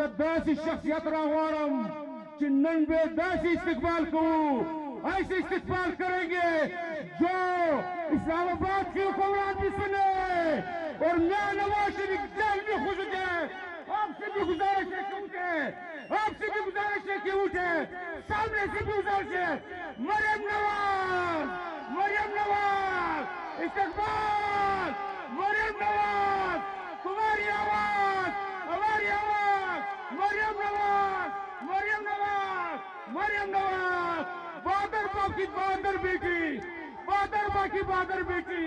दासी शख्सियत रावारम चिन्नन बे दासी इस्तेकबाल को ऐसे इस्तेकबाल करेंगे जो इस्लामाबाद की हुकूमत भी सुने और मैं नवाज शरीफ जेल भी खुश है। आपसे भी गुजारिश है कि उठे, आपसे भी गुजारिश है कि उठे, सामने से भी गुजारिश है। मरियम नवाज, मरियम नवाज इस्तेकबाल, मरियम नवाज तुम्हारी आवाज, हमारी आवाज, मरियम नवाज, मरियम नवाज, मरियम नवाज, बहादुर बा की बहादुर बेटी, बहादुर बा की बहादुर बेटी।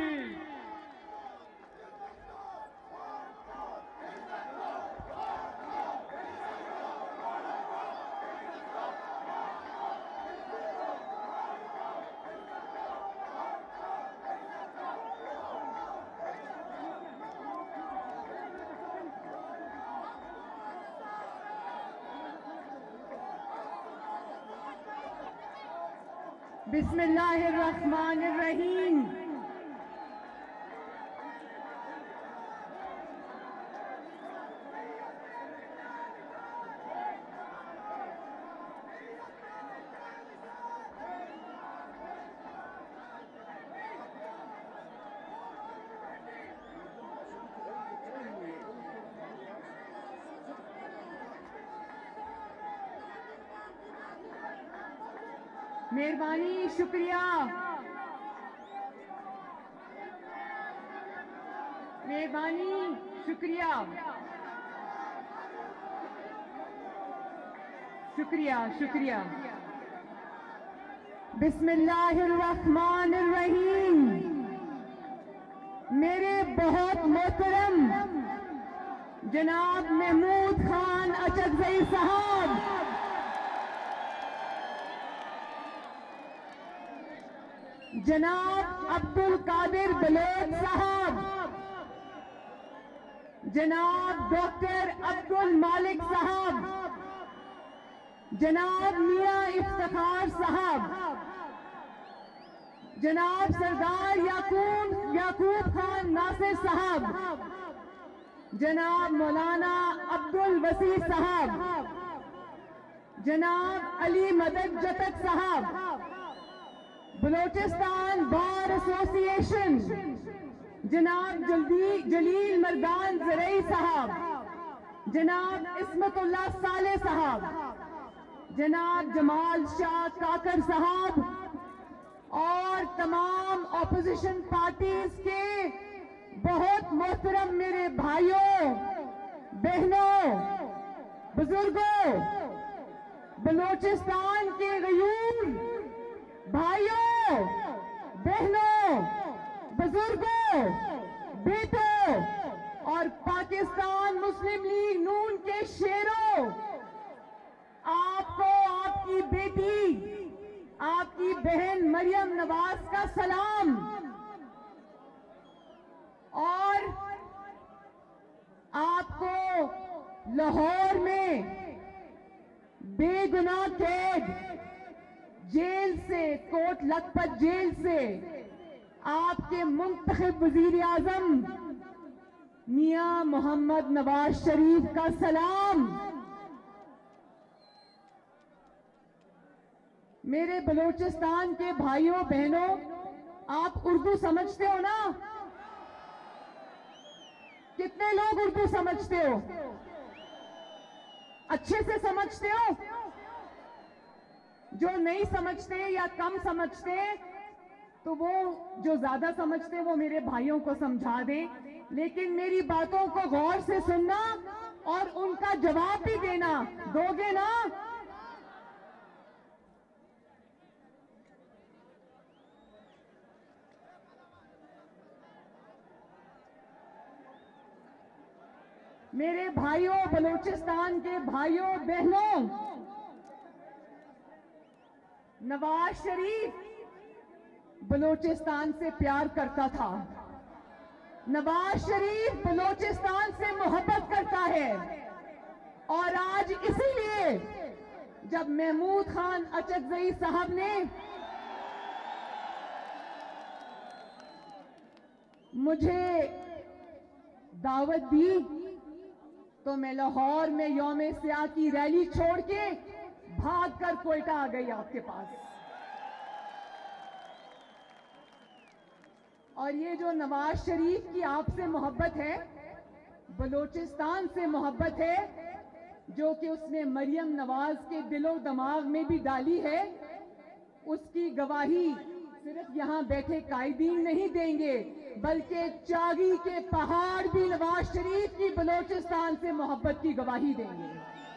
बिस्मिल्लाहिर्रहमानिर्रहीम। मेहरबानी, शुक्रिया, मेहरबानी, शुक्रिया, शुक्रिया, शुक्रिया। बिस्मिल्लाहिर्रहमानिर्रहीम। मेरे बहुत मोहतरम जनाब महमूद खान अचकजई साहब, जनाब अब्दुल कादिर बलोच साहब, जनाब डॉक्टर अब्दुल मालिक साहब, जनाब मियां इफ्तिखार साहब, जनाब सरदार याकूब खान नासिर साहब, जनाब मौलाना अब्दुल वसी साहब, जनाब अली मदद जतक साहब, बलोचिस्तान बार एसोसिएशन, जनाब जलील मर्दान जरई साहब, जनाब इस्मतुल्लाह साले साहब, जनाब जमाल शाह काकर साहब और तमाम ऑपोजिशन पार्टीज के बहुत मोहतरम मेरे भाइयों, बहनों, बुजुर्गों, बलोचिस्तान के गयूर भाइयों, बहनों, बुजुर्गों, बेटों और पाकिस्तान मुस्लिम लीग नून के शेरों, आपको आपकी बेटी, आपकी बहन मरियम नवाज का सलाम। और आपको लाहौर में बेगुनाह कैद जेल से, कोट लखपत जेल से आपके मुंतखब वजीर आजम मियां मोहम्मद नवाज शरीफ का सलाम। मेरे बलूचिस्तान के भाइयों बहनों, आप उर्दू समझते हो ना? कितने लोग उर्दू समझते हो? अच्छे से समझते हो? जो नहीं समझते या कम समझते तो वो जो ज्यादा समझते वो मेरे भाइयों को समझा दें, लेकिन मेरी बातों को गौर से सुनना और उनका जवाब भी देना। दोगे ना? मेरे भाइयों, बलूचिस्तान के भाइयों बहनों, नवाज शरीफ बलूचिस्तान से प्यार करता था। नवाज शरीफ बलूचिस्तान से मोहब्बत करता है और आज इसीलिए जब महमूद खान अचकजई साहब ने मुझे दावत दी तो मैं लाहौर में यौम स्या की रैली छोड़ के भागकर क्वेटा आ गई आपके पास। और ये जो नवाज शरीफ की आपसे मोहब्बत है, बलोचिस्तान से मोहब्बत है, जो कि उसने मरियम नवाज के दिलो दिमाग में भी डाली है, उसकी गवाही सिर्फ यहाँ बैठे कायदीन नहीं देंगे, बल्कि चागी के पहाड़ भी नवाज शरीफ की बलोचिस्तान से मोहब्बत की गवाही देंगे।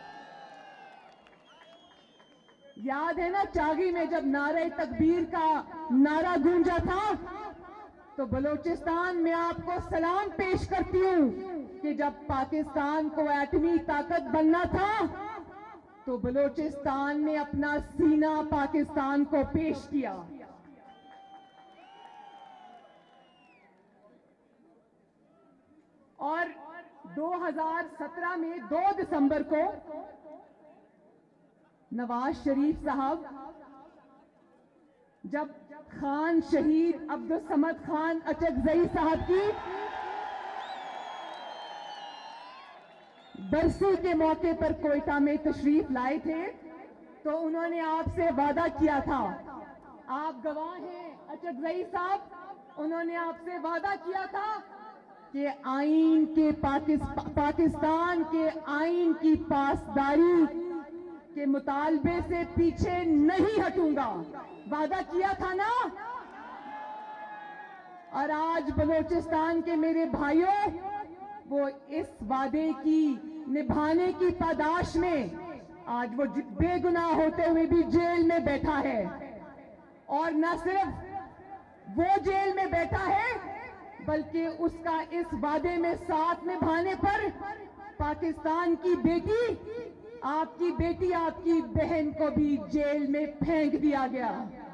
याद है ना, चागी में जब नारे तकबीर का नारा गूंजा था, तो बलोचिस्तान में आपको सलाम पेश करती हूँ कि जब पाकिस्तान को एटमी ताकत बनना था, तो बलोचिस्तान ने अपना सीना पाकिस्तान को पेश किया। और 2017 में 2 दिसंबर को नवाज शरीफ साहब जब खान शहीद अब्दुल समद खान अचकजई साहब की बरसी के मौके पर क्वेटा में तशरीफ लाए थे, तो उन्होंने आपसे वादा किया था, आप गवाह हैं अचकजई साहब, उन्होंने आपसे वादा किया था कि आईन के पाकिस्तान के आईन की पासदारी के मुतालबे से पीछे नहीं हटूंगा। वादा किया था ना। और आज बलोचिस्तान के मेरे भाइयों, वो इस वादे की निभाने की पादाश में आज वो बेगुनाह होते हुए भी जेल में बैठा है। और न सिर्फ वो जेल में बैठा है, बल्कि उसका इस वादे में साथ निभाने पर पाकिस्तान की बेटी, आपकी बहन को भी जेल में फेंक दिया गया।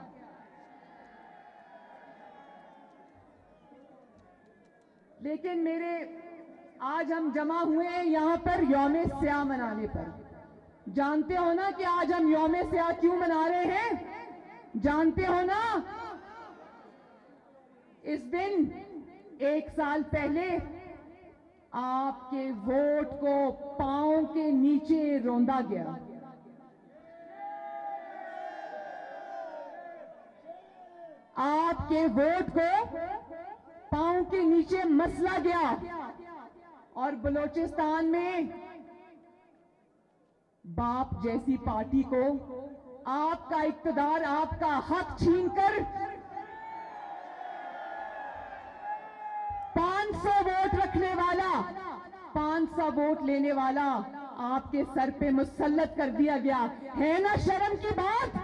लेकिन मेरे आज हम जमा हुए हैं यहां पर यौम स्या मनाने पर। जानते हो ना कि आज हम यौम स्या क्यों मना रहे हैं? जानते हो ना, इस दिन 1 साल पहले आपके वोट को पांव के नीचे रौंदा गया। आपके वोट को पांव के नीचे मसला गया और बलोचिस्तान में बाप जैसी पार्टी को आपका इक्तदार, आपका हक छीनकर 500 वोट रखने वाला, 500 वोट लेने वाला आपके सर पे मुसल्लत कर दिया गया। है ना शर्म की बात?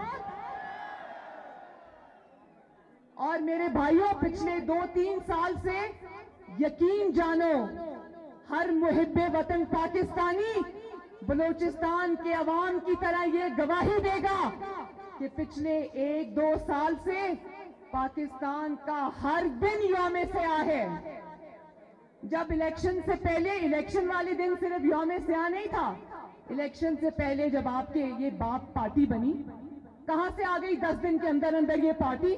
और मेरे भाइयों, पिछले 2-3 साल से यकीन जानो, हर मुहिब्बे वतन पाकिस्तानी बलोचिस्तान के अवाम की तरह ये गवाही देगा कि पिछले 1-2 साल से पाकिस्तान का हर दिन यौम स्या है। जब इलेक्शन से पहले, इलेक्शन वाले दिन सिर्फ यौम स्या नहीं था, इलेक्शन से पहले जब आपके ये बाप पार्टी बनी, कहां से आ गई 10 दिन के अंदर अंदर ये पार्टी?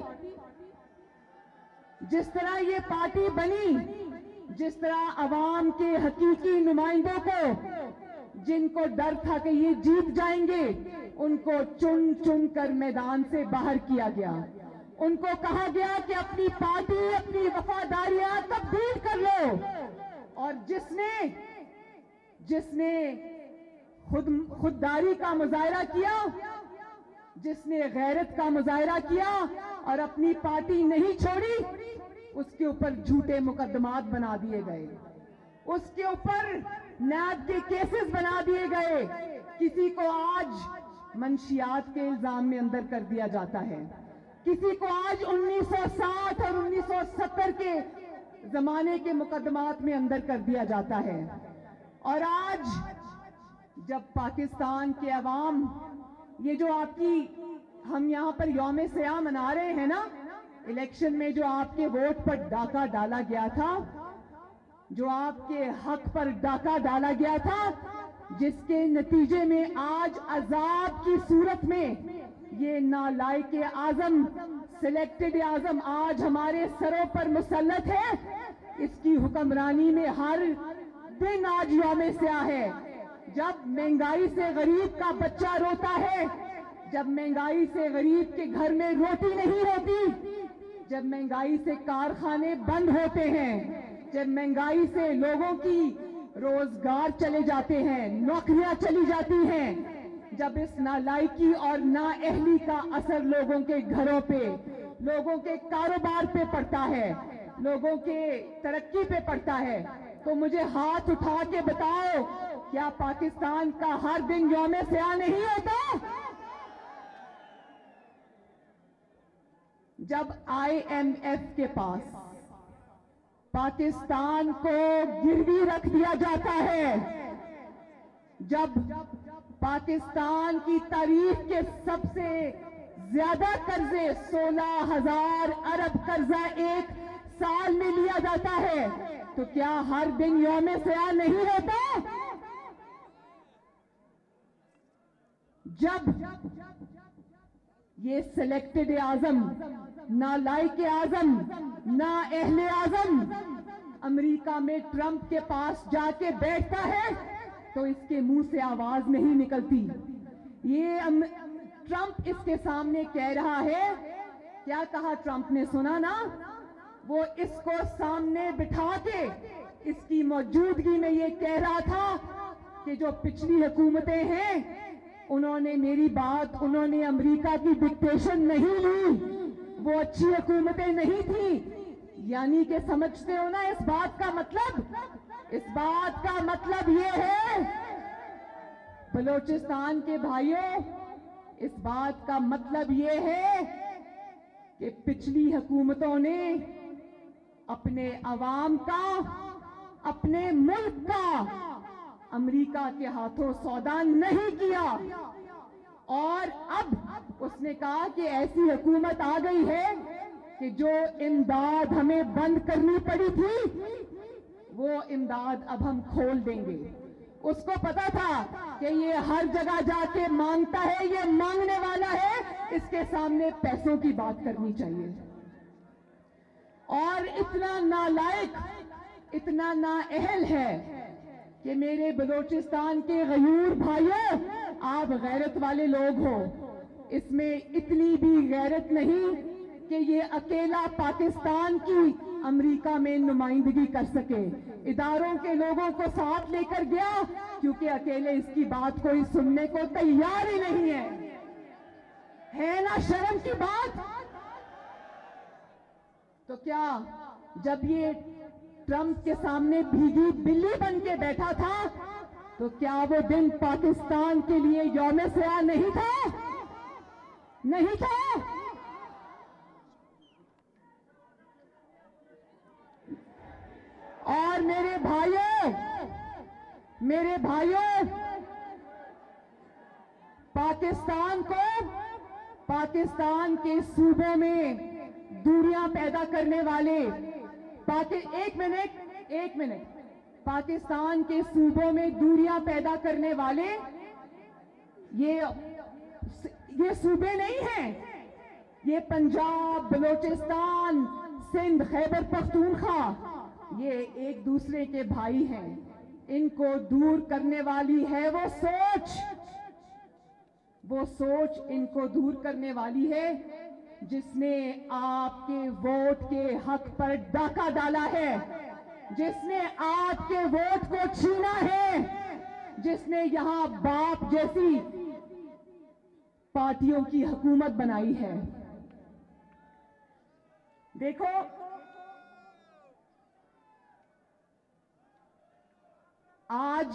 जिस तरह ये पार्टी बनी, जिस तरह अवाम के हकीकी नुमाइंदों को, जिनको डर था कि ये जीत जाएंगे, उनको चुन चुन कर मैदान से बाहर किया गया। उनको कहा गया कि अपनी पार्टी, अपनी वफादारियां तब्दील कर लो। और जिसने खुददारी का मुजाहरा किया, जिसने गैरत का मुजाहरा किया और अपनी पार्टी नहीं छोड़ी, उसके ऊपर झूठे मुकदमात बना दिए गए, उसके ऊपर नैब के केसेस बना दिए गए। किसी को आज मंशियात के इल्जाम में अंदर कर दिया जाता है, किसी को आज 1960 और 1970 के जमाने के मुकदमात में अंदर कर दिया जाता है। और आज जब पाकिस्तान के अवाम, ये जो हम यहाँ पर यौम स्या मना रहे हैं ना, इलेक्शन में जो आपके वोट पर डाका डाला गया था, जो आपके हक पर डाका डाला गया था, जिसके नतीजे में आज अजाब की सूरत में ये नालायक आजम, सिलेक्टेड आजम आज हमारे सरों पर मुसल्लत है। इसकी हुक्मरानी में हर दिन आज यौम स्याह है, जब महंगाई से गरीब का बच्चा रोता है, जब महंगाई से गरीब के घर में रोटी नहीं होती, जब महंगाई से कारखाने बंद होते हैं, जब महंगाई से लोगों की रोजगार चले जाते हैं, नौकरियां चली जाती हैं, जब इस नालायकी और नाअहली का असर लोगों के घरों पे, लोगों के कारोबार पे पड़ता है, लोगों के तरक्की पे पड़ता है, तो मुझे हाथ उठा के बताओ, क्या पाकिस्तान का हर दिन यौम स्याह नहीं होता? जब IMF के पास पाकिस्तान को गिरवी रख दिया जाता है, जब पाकिस्तान की तारीख के सबसे ज्यादा कर्जे 16,000 अरब कर्जा एक साल में लिया जाता है, तो क्या हर दिन यौम स्याह नहीं होता? जब ये सिलेक्टेड आजम, नालायक आजम, नाअहले आजम अमेरिका में ट्रंप के पास जाके बैठता है, तो इसके मुंह से आवाज नहीं निकलती। ये ट्रंप इसके सामने कह रहा है, क्या कहा ट्रंप ने, सुना ना? वो इसको सामने बिठा के इसकी मौजूदगी में ये कह रहा था कि जो पिछली हुकूमतें हैं उन्होंने मेरी बात, उन्होंने अमेरिका की डिक्टेशन नहीं ली, वो अच्छी हुकूमतें नहीं थी। यानी कि समझते हो ना इस बात का मतलब? इस बात का मतलब ये है बलूचिस्तान के भाइयों, इस बात का मतलब ये है कि पिछली हुकूमतों ने अपने अवाम का, अपने मुल्क का अमेरिका के हाथों सौदा नहीं किया, और अब उसने कहा कि ऐसी हुकूमत आ गई है कि जो इमदाद हमें बंद करनी पड़ी थी, वो इमदाद अब हम खोल देंगे। उसको पता था कि ये हर जगह जाके मांगता है, ये मांगने वाला है, इसके सामने पैसों की बात करनी चाहिए। और इतना नालायक, इतना नाअहल है कि मेरे बलूचिस्तान के गयूर भाइयों, आप गैरत वाले लोग हो, इसमें इतनी भी गैरत नहीं कि ये अकेला पाकिस्तान की अमेरिका में नुमाइंदगी कर सके। इदारों के लोगों को साथ लेकर गया, क्योंकि अकेले इसकी बात कोई सुनने को तैयार ही नहीं है ना शर्म की बात? तो क्या जब ये ट्रंप के सामने भीगी बिल्ली बन के बैठा था, तो क्या वो दिन पाकिस्तान के लिए यौम स्याह नहीं था? नहीं था। और मेरे भाइयों, पाकिस्तान के सूबों में दूरियां पैदा करने वाले, एक मिनट, पाकिस्तान के सूबों में दूरियां पैदा करने वाले ये सूबे नहीं हैं, ये पंजाब, बलूचिस्तान, सिंध, खैबर पख्तूनख्वा, ये एक दूसरे के भाई हैं। इनको दूर करने वाली है वो सोच इनको दूर करने वाली है जिसने आपके वोट के हक पर डाका डाला है, जिसने आपके वोट को छीना है, जिसने यहां बाप जैसी पार्टियों की हुकूमत बनाई है। देखो, आज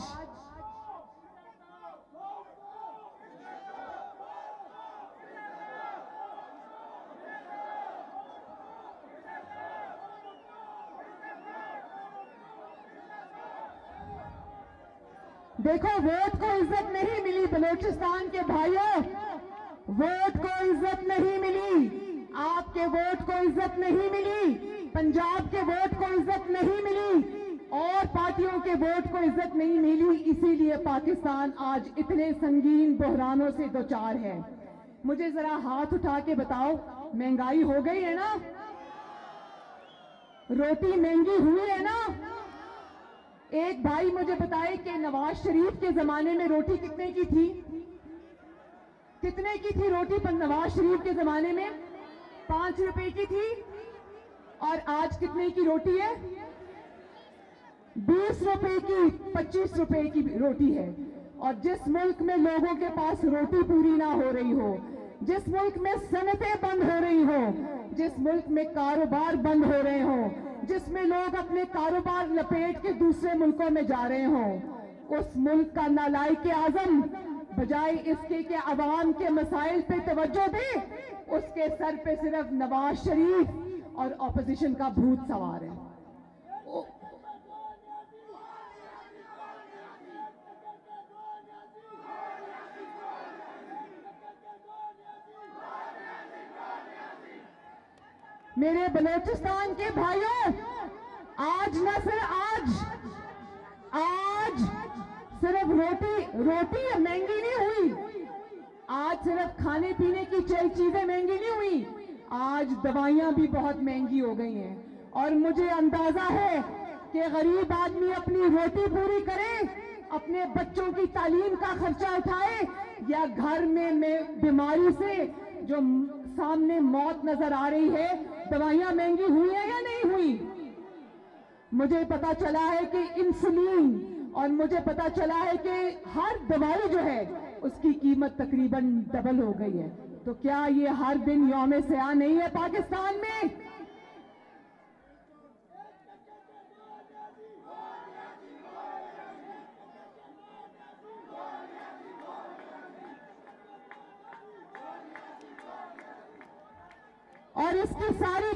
देखो, वोट को इज्जत नहीं मिली बलूचिस्तान के भाइयों, वोट को इज्जत नहीं मिली, आपके वोट को इज्जत नहीं मिली, पंजाब के वोट को इज्जत नहीं मिली, और पार्टियों के वोट को इज्जत नहीं मिली। इसीलिए पाकिस्तान आज इतने संगीन बहरानों से दो चार है। मुझे जरा हाथ उठा के बताओ, महंगाई हो गई है ना? रोटी महंगी हुई है ना? एक भाई मुझे बताए कि नवाज शरीफ के जमाने में रोटी कितने की थी? कितने की थी रोटी पर नवाज शरीफ के जमाने में? 5 रुपए की थी। और आज कितने की रोटी है? 20 रुपए की, 25 रुपए की रोटी है। और जिस मुल्क में लोगों के पास रोटी पूरी ना हो रही हो, जिस मुल्क में सनतें बंद हो रही हो, जिस मुल्क में कारोबार बंद हो रहे हो, जिसमें लोग अपने कारोबार लपेट के दूसरे मुल्कों में जा रहे हो, उस मुल्क का नालायक आजम बजाय इसके कि अवाम के मसाइल पे तवज्जो दे, उसके सर पे सिर्फ नवाज शरीफ और ऑपोजिशन का भूत सवार है। मेरे बलूचिस्तान के भाइयों, आज न सिर्फ आज सिर्फ रोटी महंगी नहीं हुई, आज सिर्फ खाने पीने की चीजें महंगी नहीं हुई, आज दवाइयां भी बहुत महंगी हो गई हैं। और मुझे अंदाजा है कि गरीब आदमी अपनी रोटी पूरी करे, अपने बच्चों की तालीम का खर्चा उठाए, या घर में बीमारी से जो सामने मौत नजर आ रही है, दवाइयां महंगी हुई है या नहीं हुई? मुझे पता चला है कि इंसुलिन, और मुझे पता चला है कि हर दवाई जो है उसकी कीमत तकरीबन डबल हो गई है। तो क्या ये हर दिन यौम सया नहीं है पाकिस्तान में? और इसकी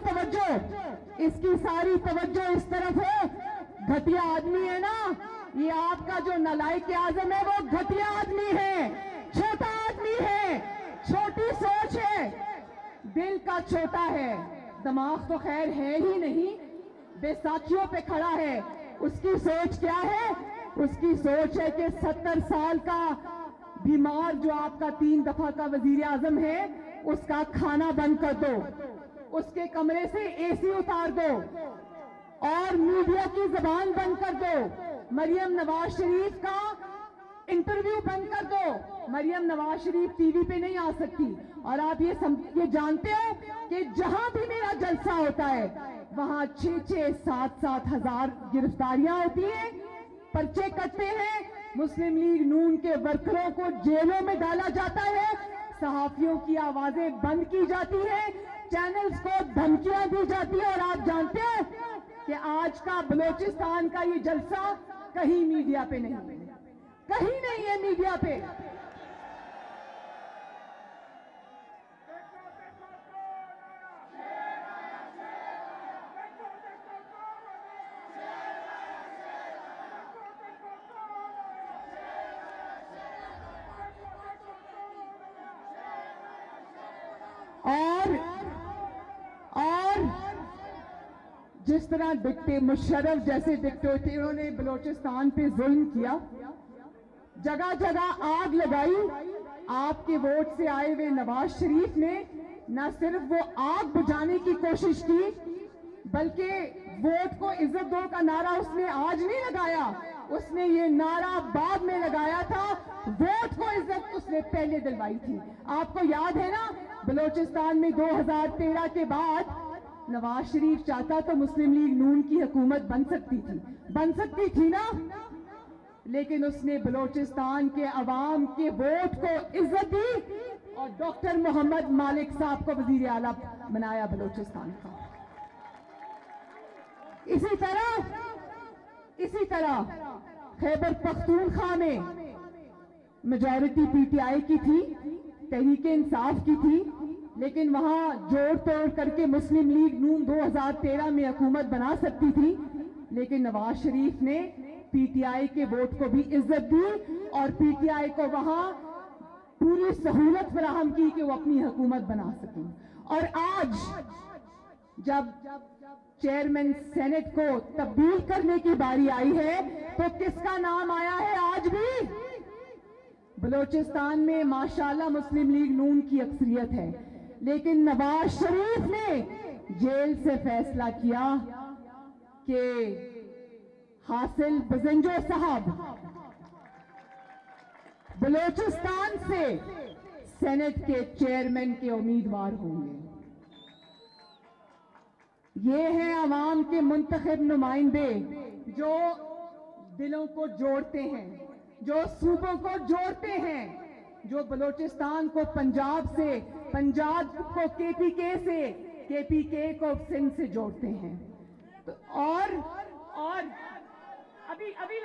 सारी तवज्जो इस तरफ है, घटिया आदमी है ना, ये आपका जो नालायक आजम है वो घटिया आदमी है, छोटा आदमी है, छोटी सोच है, दिल का छोटा है, दिमाग तो खैर है ही नहीं, बैसाखियों पे खड़ा है। उसकी सोच क्या है? उसकी सोच है कि 70 साल का बीमार जो आपका 3 दफा का वजीर आजम है, उसका खाना बंद कर दो, उसके कमरे से एसी उतार दो, और मीडिया की जबान बंद कर दो। मरियम नवाज शरीफ का इंटरव्यू बंद कर दो। मरियम नवाज शरीफ टीवी पे नहीं आ सकती। और आप ये जानते हो कि जहां भी मेरा जलसा होता है वहां 6-6, 7-7 हजार गिरफ्तारियां होती हैं, पर्चे कटते हैं, मुस्लिम लीग नून के वर्करों को जेलों में डाला जाता है, सहाफियों की आवाजें बंद की जाती है, चैनल्स को धमकियां दी जाती है। और आप जानते हैं कि आज का बलूचिस्तान का ये जलसा कहीं मीडिया पे नहीं है, कहीं नहीं है मीडिया पे। और जिस तरह मुशर्रफ जैसे डिक्टेटरों ने बलूचिस्तान पे जुल्म किया, जगह जगह आग लगाई, आपके वोट से आए हुए नवाज शरीफ ने न सिर्फ वो आग बुझाने की कोशिश की, बल्कि वोट को इज्जत दो का नारा उसने आज नहीं लगाया, उसने ये नारा बाद में लगाया था। वोट को इज्जत उसने पहले दिलवाई थी। आपको याद है ना, बलूचिस्तान में 2013 के बाद नवाज शरीफ चाहता तो मुस्लिम लीग नून की हुकूमत बन सकती थी ना, लेकिन उसने बलूचिस्तान के अवाम के वोट को इज्जत दी और डॉक्टर मोहम्मद मालिक साहब को वजीर आला बनाया बलूचिस्तान का। इसी तरह खैबर पख्तूनख्वा में मेजॉरिटी पीटीआई की थी, तहरीक इंसाफ की थी, लेकिन वहां जोड़ तोड़ करके मुस्लिम लीग नून 2013 में हुकूमत बना सकती थी, लेकिन नवाज शरीफ ने पीटीआई के वोट को भी इज्जत दी और पीटीआई को वहां पूरी सहूलत फराहम की कि वो अपनी हुकूमत बना सकें। और आज जब चेयरमैन सेनेट को तब्दील करने की बारी आई है, तो किसका नाम आया है? आज भी बलूचिस्तान में माशाल्लाह मुस्लिम लीग नून की अक्सरियत है, लेकिन नवाज शरीफ ने जेल से फैसला किया कि हासिल बजंजो साहब बलूचिस्तान से सेनेट के चेयरमैन के उम्मीदवार होंगे। ये हैं आवाम के मुंतखब नुमाइंदे जो दिलों को जोड़ते हैं, जो सूबों को जोड़ते हैं, जो बलूचिस्तान को पंजाब से, पंजाब को केपीके से, केपीके को सिंध से जोड़ते हैं। तो और अभी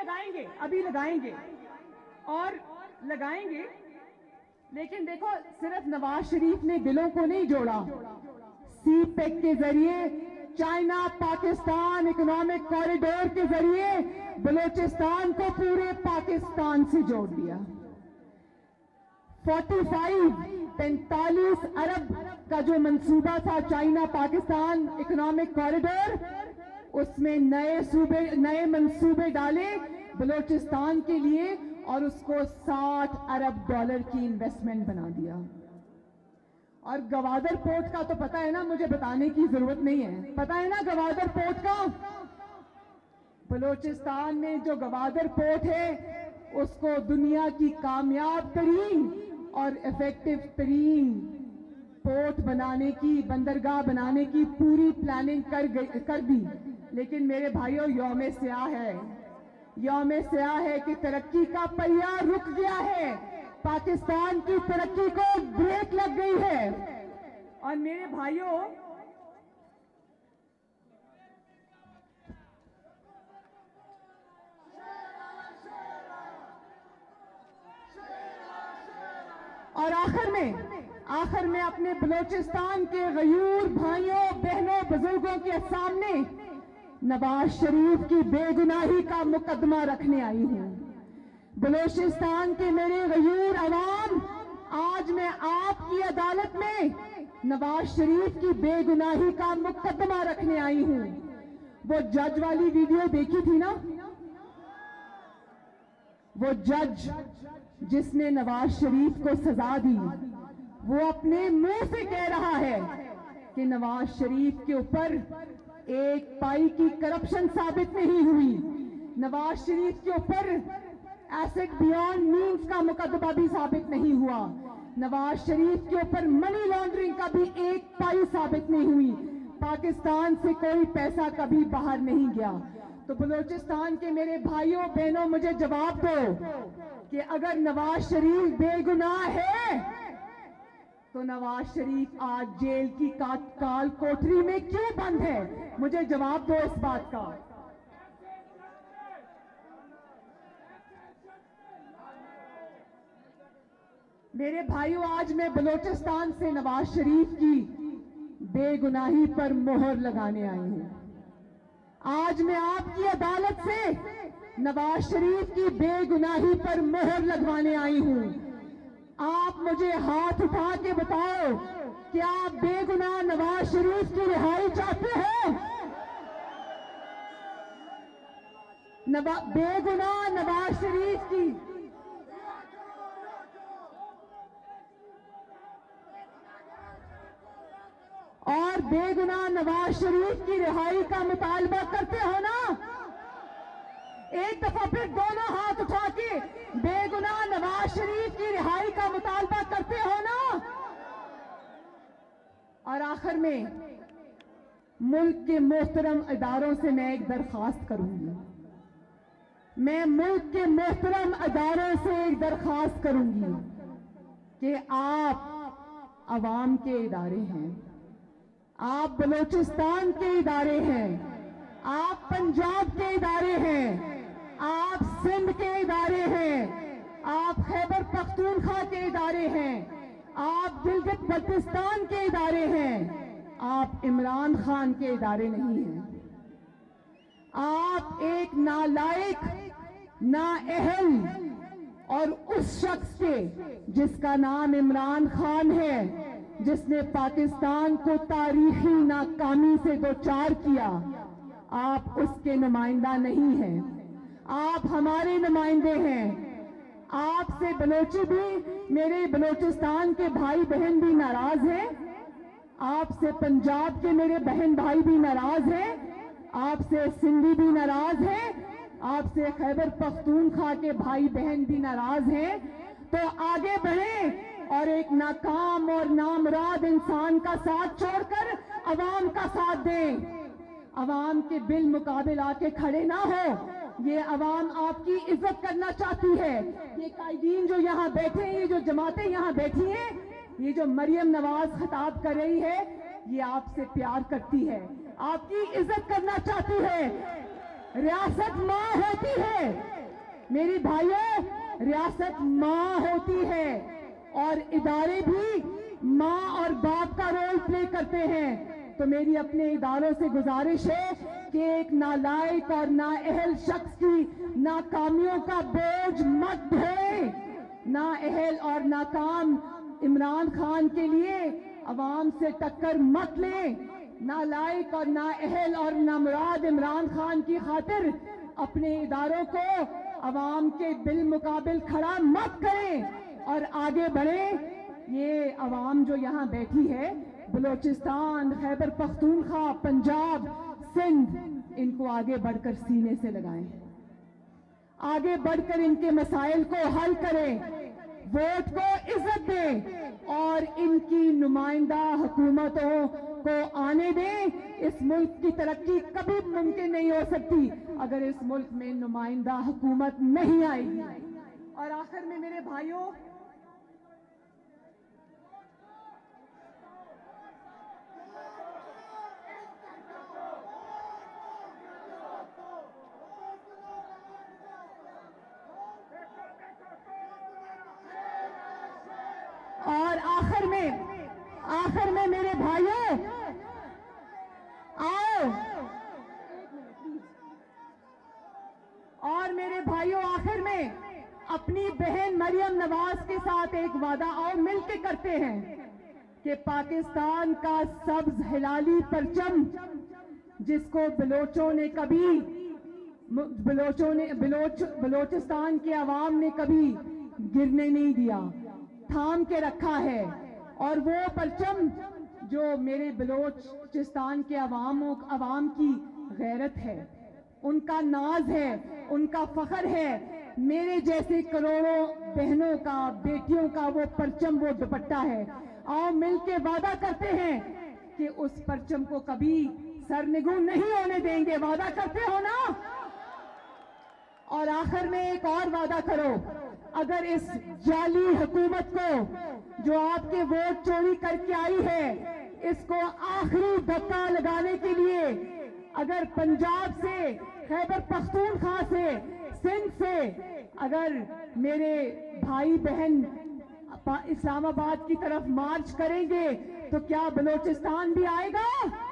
लगाएंगे। लेकिन देखो, सिर्फ नवाज शरीफ ने दिलों को नहीं जोड़ा, सीपेक के जरिए, चाइना पाकिस्तान इकोनॉमिक कॉरिडोर के जरिए बलूचिस्तान को पूरे पाकिस्तान से जोड़ दिया। 45 अरब का जो मंसूबा था चाइना पाकिस्तान इकोनॉमिक कॉरिडोर, उसमें नए मंसूबे डाले बलूचिस्तान के लिए और उसको $60 अरब की इन्वेस्टमेंट बना दिया। और गवादर पोर्ट का तो पता है ना, मुझे बताने की जरूरत नहीं है, पता है ना गवादर पोर्ट का। बलूचिस्तान में जो गवादर पोर्ट है उसको दुनिया की कामयाब तरीन और इफेक्टिव तरीन पोर्ट बनाने की, बंदरगाह बनाने की पूरी प्लानिंग कर दी। लेकिन मेरे भाइयों, यौम स्याह है कि तरक्की का पहिया रुक गया है, पाकिस्तान की तरक्की को ब्रेक लग गई है। और मेरे भाइयों, और आखिर में अपने बलूचिस्तान के गयूर भाइयों बहनों बुजुर्गों के सामने नवाज शरीफ की बेगुनाही का मुकदमा रखने आई हूं। बलूचिस्तान के मेरे गयूर अवाम, आज मैं आपकी अदालत में नवाज शरीफ की बेगुनाही का मुकदमा रखने आई हूं। वो जज वाली वीडियो देखी थी ना, वो जज जिसने नवाज शरीफ को सजा दी, वो अपने मुंह से कह रहा है कि नवाज शरीफ के ऊपर एक पाई की करप्शन साबित नहीं हुई, नवाज शरीफ के ऊपर एसेट बियॉन्ड मीन्स का मुकदमा भी साबित नहीं हुआ, नवाज शरीफ के ऊपर मनी लॉन्ड्रिंग का भी एक पाई साबित नहीं हुई, पाकिस्तान से कोई पैसा कभी बाहर नहीं गया। तो बलूचिस्तान के मेरे भाइयों बहनों, मुझे जवाब दो कि अगर नवाज शरीफ बेगुनाह है तो नवाज शरीफ आज जेल की काल कोठरी में क्यों बंद है? मुझे जवाब दो इस बात का। मेरे भाइयों, आज मैं बलूचिस्तान से नवाज शरीफ की बेगुनाही पर मोहर लगाने आई हूं। आज मैं आपकी अदालत से नवाज शरीफ की बेगुनाही पर मोहर लगवाने आई हूं। आप मुझे हाथ उठा के बताओ, क्या आप बेगुनाह नवाज शरीफ की रिहाई चाहते हो? बेगुनाह नवाज शरीफ की और बेगुनाह नवाज शरीफ की रिहाई का मुतालबा करते हो ना? एक दफा फिर दोनों हाथ उठा के बेगुनाह नवाज शरीफ की रिहाई का मुतालबा करते हो ना? और आखिर में मुल्क के मोहतरम इदारों से मैं एक दरखास्त करूंगी, मैं मुल्क के मोहतरम इदारों से एक दरखास्त करूंगी कि आप अवाम के इदारे हैं, आप बलूचिस्तान के इदारे हैं, आप पंजाब के इदारे हैं, आप सिंध के इदारे हैं, आप खैबर पख्तूनख्वा के इदारे हैं, आप गिलगित बल्तिस्तान के इदारे हैं, आप इमरान खान के इदारे नहीं हैं। आप एक नालायक, नाअहल और उस शख्स के जिसका नाम इमरान खान है, जिसने पाकिस्तान को तारीखी नाकामी से दोचार किया, आप उसके नुमाइंदा नहीं हैं। आप हमारे नुमाइंदे हैं। आपसे बलोची भी, मेरे बलूचिस्तान के भाई बहन भी नाराज हैं, आपसे पंजाब के मेरे बहन भाई भी नाराज हैं, आपसे सिंधी भी नाराज हैं, आपसे खैबर पख्तूनख्वा के भाई बहन भी नाराज हैं, तो आगे बढ़ें और एक नाकाम और नामुराद इंसान का साथ छोड़कर अवाम का साथ दें। अवाम के बिल मुकाबिल आके खड़े ना हो। ये अवाम आपकी इज्जत करना चाहती है। ये कायदीन जो यहाँ बैठे हैं, ये जो जमातें यहाँ बैठी हैं, ये जो मरियम नवाज खिताब कर रही है, ये आपसे प्यार करती है, आपकी इज्जत करना चाहती है। रियासत माँ होती है मेरी भाइयों, रियासत माँ होती है और इदारे भी माँ और बाप का रोल प्ले करते हैं। तो मेरी अपने इदारों से गुजारिश है कि एक नालायक और नाअहल शख्स की नाकामियों का बोझ मत ढोएं। नाअहल और नाकाम इमरान खान के लिए अवाम से टक्कर मत लें। नालायक और नाअहल और नामुराद इमरान खान की खातिर अपने इदारों को अवाम के बिल मुकाबिल खड़ा मत करें और आगे बढ़ें। ये अवाम जो यहाँ बैठी है, बलोचिस्तान, खैबर पख्तूनख्वा, पंजाब, सिंध, इनको आगे बढ़कर सीने से लगाएं, आगे बढ़कर इनके मसाइल को हल करें, वोट को इज्जत दें और इनकी नुमाइंदा हुकूमतों को आने दें। इस मुल्क की तरक्की कभी मुमकिन नहीं हो सकती अगर इस मुल्क में नुमाइंदा हुकूमत नहीं आएगी। और आखिर में मेरे भाइयों, आखिर में मेरे भाइयों आओ, और मेरे भाइयों आखिर में अपनी बहन मरियम नवाज के साथ एक वादा आओ मिलके करते हैं कि पाकिस्तान का सब्ज हिलाली परचम, जिसको बलोचिस्तान के अवाम ने कभी गिरने नहीं दिया, थाम के रखा है। और वो परचम जो मेरे बलोचिस्तान के अवाम की गैरत है, उनका नाज है, उनका फख्र है, मेरे जैसे करोड़ों बहनों का, बेटियों का वो परचम, वो दुपट्टा है। आओ मिलके वादा करते हैं कि उस परचम को कभी सरनिगू नहीं होने देंगे। वादा करते हो ना? और आखिर में एक और वादा करो, अगर इस जाली हुकूमत को जो आपके वोट चोरी करके आई है, इसको आखिरी धक्का लगाने के लिए अगर पंजाब से, खैबर पख्तूनख्वा से, सिंध से अगर मेरे भाई बहन इस्लामाबाद की तरफ मार्च करेंगे, तो क्या बलोचिस्तान भी आएगा?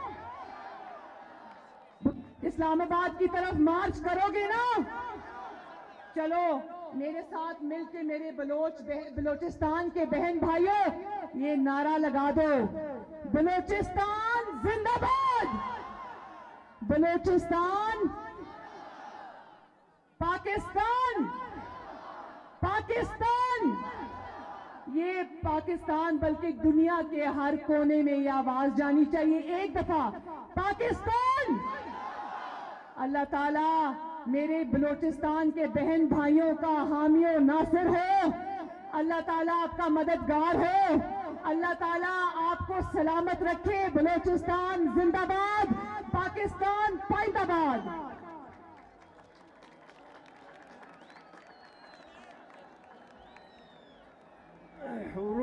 इस्लामाबाद की तरफ मार्च करोगे ना? चलो मेरे साथ मिलके मेरे बलोचिस्तान के बहन भाइयों ये नारा लगा दो, बलोचिस्तान जिंदाबाद, बलोचिस्तान, पाकिस्तान, पाकिस्तान। ये पाकिस्तान बल्कि दुनिया के हर कोने में ये आवाज जानी चाहिए, एक दफा पाकिस्तान। अल्लाह ताला मेरे बलोचिस्तान के बहन भाइयों का हामी और नासिर हो, अल्लाह ताला आपका मददगार हो, अल्लाह ताला आपको सलामत रखे। बलोचिस्तान जिंदाबाद, पाकिस्तान पाइंदाबाद। हुर्रियत